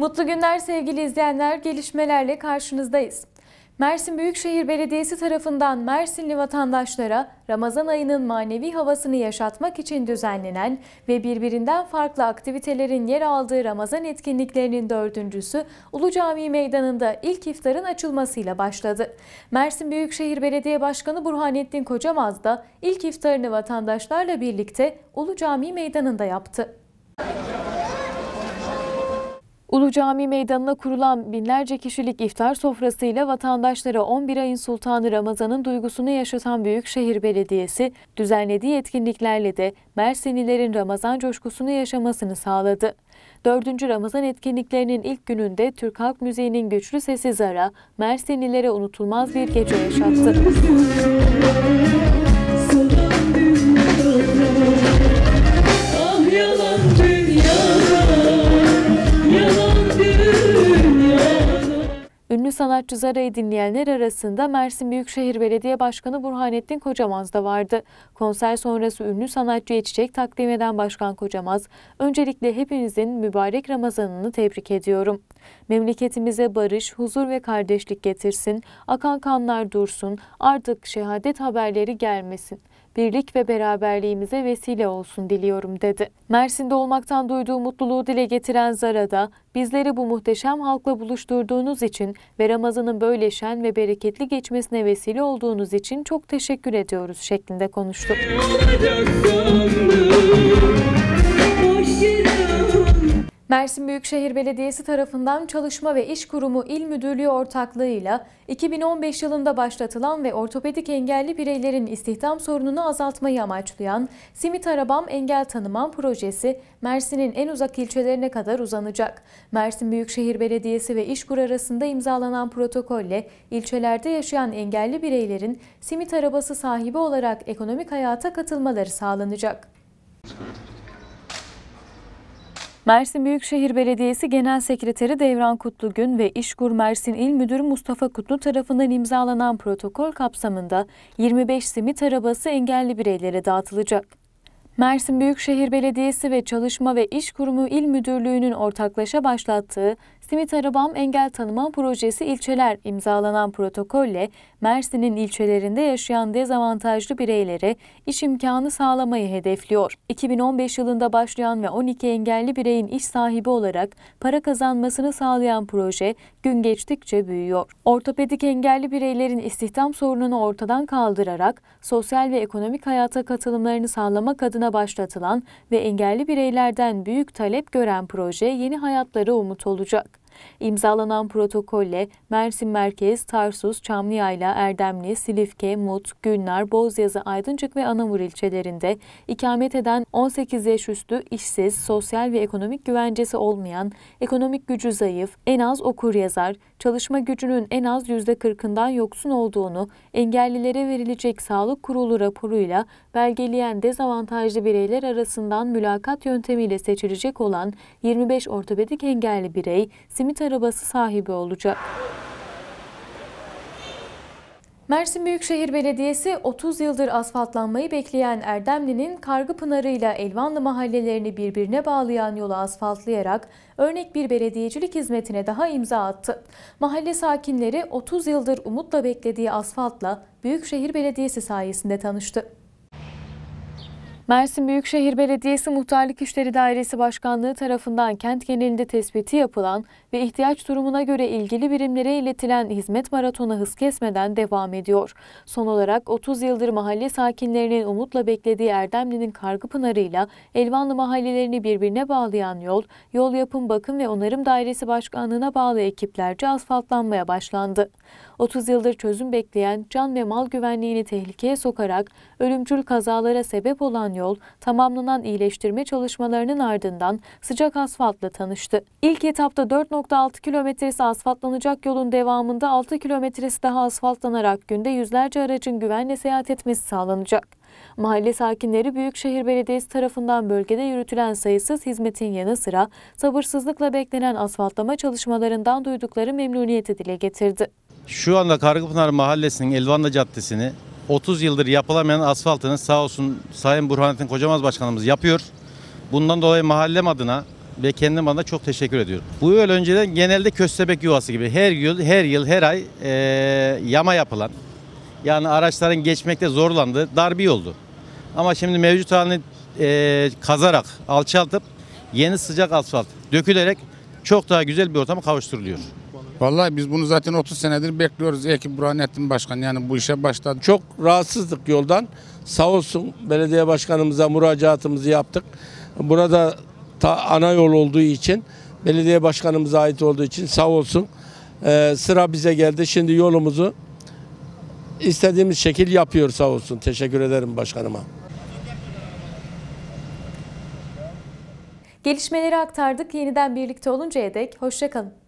Mutlu günler sevgili izleyenler, gelişmelerle karşınızdayız. Mersin Büyükşehir Belediyesi tarafından Mersinli vatandaşlara Ramazan ayının manevi havasını yaşatmak için düzenlenen ve birbirinden farklı aktivitelerin yer aldığı Ramazan etkinliklerinin dördüncüsü Ulu Cami Meydanı'nda ilk iftarın açılmasıyla başladı. Mersin Büyükşehir Belediye Başkanı Burhanettin Kocamaz da ilk iftarını vatandaşlarla birlikte Ulu Cami Meydanı'nda yaptı. Ulu Cami Meydanı'na kurulan binlerce kişilik iftar sofrasıyla vatandaşlara 11 ayın sultanı Ramazan'ın duygusunu yaşatan Büyükşehir Belediyesi, düzenlediği etkinliklerle de Mersinlilerin Ramazan coşkusunu yaşamasını sağladı. 4. Ramazan etkinliklerinin ilk gününde Türk Halk Müziği'nin güçlü sesi Zara, Mersinlilere unutulmaz bir gece yaşattı. Ünlü sanatçı Zara'yı dinleyenler arasında Mersin Büyükşehir Belediye Başkanı Burhanettin Kocamaz da vardı. Konser sonrası ünlü sanatçıya çiçek takdim eden Başkan Kocamaz, "Öncelikle hepinizin mübarek Ramazan'ını tebrik ediyorum. Memleketimize barış, huzur ve kardeşlik getirsin, akan kanlar dursun, artık şehadet haberleri gelmesin. Birlik ve beraberliğimize vesile olsun diliyorum" dedi. Mersin'de olmaktan duyduğu mutluluğu dile getiren Zara da, "Bizleri bu muhteşem halkla buluşturduğunuz için ve Ramazan'ın böyle şen ve bereketli geçmesine vesile olduğunuz için çok teşekkür ediyoruz" şeklinde konuştu. Mersin Büyükşehir Belediyesi tarafından Çalışma ve İş Kurumu İl Müdürlüğü ortaklığıyla 2015 yılında başlatılan ve ortopedik engelli bireylerin istihdam sorununu azaltmayı amaçlayan Simit Arabam Engel Tanımam projesi Mersin'in en uzak ilçelerine kadar uzanacak. Mersin Büyükşehir Belediyesi ve İşkur arasında imzalanan protokolle ilçelerde yaşayan engelli bireylerin simit arabası sahibi olarak ekonomik hayata katılmaları sağlanacak. Mersin Büyükşehir Belediyesi Genel Sekreteri Devran Kutlugün ve İşkur Mersin İl Müdürü Mustafa Kutlu tarafından imzalanan protokol kapsamında 25 simit arabası engelli bireylere dağıtılacak. Mersin Büyükşehir Belediyesi ve Çalışma ve İş Kurumu İl Müdürlüğü'nün ortaklaşa başlattığı Simit Arabam Engel Tanımam Projesi ilçeler imzalanan protokolle Mersin'in ilçelerinde yaşayan dezavantajlı bireylere iş imkanı sağlamayı hedefliyor. 2015 yılında başlayan ve 12 engelli bireyin iş sahibi olarak para kazanmasını sağlayan proje gün geçtikçe büyüyor. Ortopedik engelli bireylerin istihdam sorununu ortadan kaldırarak sosyal ve ekonomik hayata katılımlarını sağlamak adına başlatılan ve engelli bireylerden büyük talep gören proje yeni hayatlara umut olacak. İmzalanan protokolle Mersin Merkez, Tarsus, Çamlıyayla, Erdemli, Silifke, Mut, Gülnar, Bozyazı, Aydıncık ve Anamur ilçelerinde ikamet eden 18 yaş üstü işsiz, sosyal ve ekonomik güvencesi olmayan, ekonomik gücü zayıf, en az okur yazar, çalışma gücünün en az %40'ından yoksun olduğunu engellilere verilecek sağlık kurulu raporuyla belgeleyen dezavantajlı bireyler arasından mülakat yöntemiyle seçilecek olan 25 ortopedik engelli birey simit arabası sahibi olacak. Mersin Büyükşehir Belediyesi 30 yıldır asfaltlanmayı bekleyen Erdemli'nin Kargıpınarı ile Elvanlı mahallelerini birbirine bağlayan yolu asfaltlayarak örnek bir belediyecilik hizmetine daha imza attı. Mahalle sakinleri 30 yıldır umutla beklediği asfaltla Büyükşehir Belediyesi sayesinde tanıştı. Mersin Büyükşehir Belediyesi Muhtarlık İşleri Dairesi Başkanlığı tarafından kent genelinde tespiti yapılan ve ihtiyaç durumuna göre ilgili birimlere iletilen hizmet maratonu hız kesmeden devam ediyor. Son olarak 30 yıldır mahalle sakinlerinin umutla beklediği Erdemli'nin Kargıpınarı ile Elvanlı mahallelerini birbirine bağlayan yol yapım, bakım ve onarım dairesi başkanlığına bağlı ekiplerce asfaltlanmaya başlandı. 30 yıldır çözüm bekleyen, can ve mal güvenliğini tehlikeye sokarak ölümcül kazalara sebep olan yol, tamamlanan iyileştirme çalışmalarının ardından sıcak asfaltla tanıştı. İlk etapta 4,6 kilometresi asfaltlanacak yolun devamında 6 kilometresi daha asfaltlanarak günde yüzlerce aracın güvenle seyahat etmesi sağlanacak. Mahalle sakinleri Büyükşehir Belediyesi tarafından bölgede yürütülen sayısız hizmetin yanı sıra sabırsızlıkla beklenen asfaltlama çalışmalarından duydukları memnuniyeti dile getirdi. Şu anda Kargıpınar Mahallesi'nin Elvanlı Caddesi'ni 30 yıldır yapılamayan asfaltını sağ olsun Sayın Burhanettin Kocamaz Başkanımız yapıyor. Bundan dolayı mahallem adına ve kendim adına çok teşekkür ediyorum. Bu yol önceden genelde köstebek yuvası gibi her ay yama yapılan, yani araçların geçmekte zorlandığı dar bir yoldu. Ama şimdi mevcut halini kazarak, alçaltıp yeni sıcak asfalt dökülerek çok daha güzel bir ortama kavuşturuluyor. Vallahi biz bunu zaten 30 senedir bekliyoruz. Ekip Burhanettin Başkan yani bu işe başladı. Çok rahatsızlık yoldan. Sağ olsun belediye başkanımıza müracaatımızı yaptık. Burada ana yol olduğu için, belediye başkanımıza ait olduğu için sağ olsun sıra bize geldi. Şimdi yolumuzu istediğimiz şekil yapıyor sağ olsun. Teşekkür ederim başkanıma. Gelişmeleri aktardık. Yeniden birlikte oluncaya dek hoşça kalın.